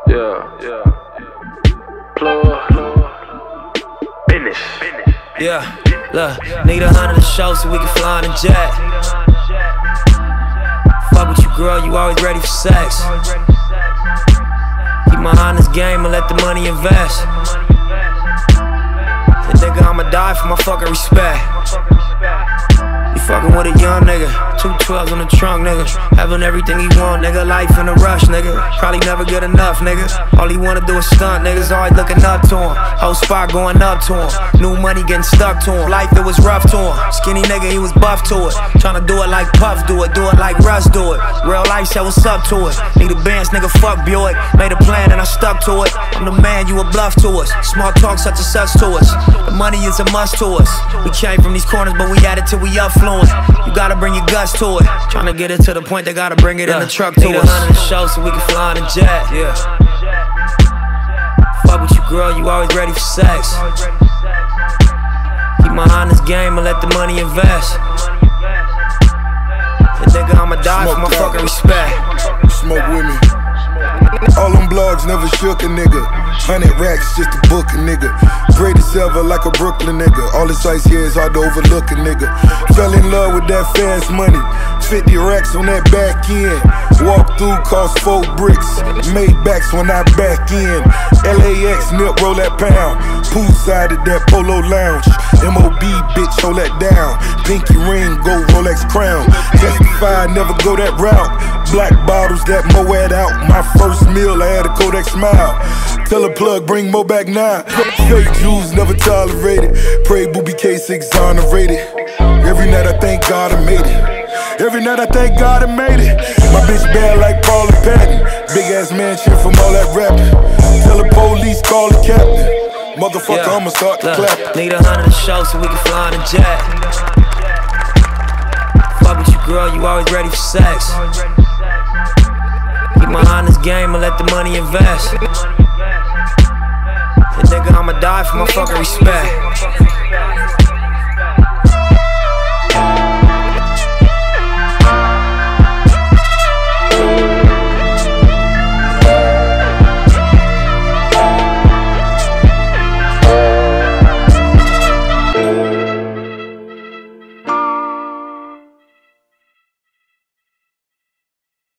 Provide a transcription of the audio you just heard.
Yeah. Plug. Business. Yeah, look, need 100 to show so we can fly in a jet. Fuck with you, girl, you always ready for sex. Keep my honest game and let the money invest. And nigga, I'ma die for my fucking respect. You fucking with a young nigga, 212s in the trunk, nigga. Having everything he want, nigga. Life in a rush, nigga. Probably never get enough, nigga. All he wanna do is stunt, niggas always looking up to him. Whole spot going up to him. New money getting stuck to him. Life, it was rough to him. Skinny nigga, he was buff to it. Tryna do it like Puff do it like Russ do it. Real life said what's up to it. Need a Benz, nigga, fuck Buick. Made a plan and I stuck to it. I'm the man, you a bluff to us. Small talk such and such to us. The money is a must to us. We came from these corners, but we at it till we affluent. You gotta bring your guts to it. Tryna get it to the point, they gotta bring it in the truck to us. Need 100 to show so we can fly in a jet. Yeah. Fuck with you, girl, you always ready for sex. Keep my honest game and let the money invest. And nigga, I'ma die for my fucking respect. Smoke with me. All them blogs never shook a nigga. 100 racks just to book a nigga. Greatest ever like a Brooklyn nigga. All this ice here is hard to overlook a nigga. Fell in love with that fast money. 50 racks on that back end. Walk through cost 4 bricks. Made backs when I back in. LAX nip roll that pound. Poolside at that Polo Lounge. MOB bitch hold that down. Pinky ring gold Rolex crown. Testify never go that route. Black bottles that Moed out. My first meal I had a Kodak smile. Tell a plug bring Mo back now. Fake Jews never tolerated. Pray Booby case exonerated. Every night I thank God I made it. Every night I thank God I made it. My bitch bad like Paula Patton. Big ass mansion from all that rapping. Tell the police call the captain. Motherfucker, yeah, I'ma start to clap. Need 100 to show so we can fly in a jet. Fuck with you, girl, you always ready for sex. Keep my honest game and let the money invest. And nigga, I'ma die for my fucking respect.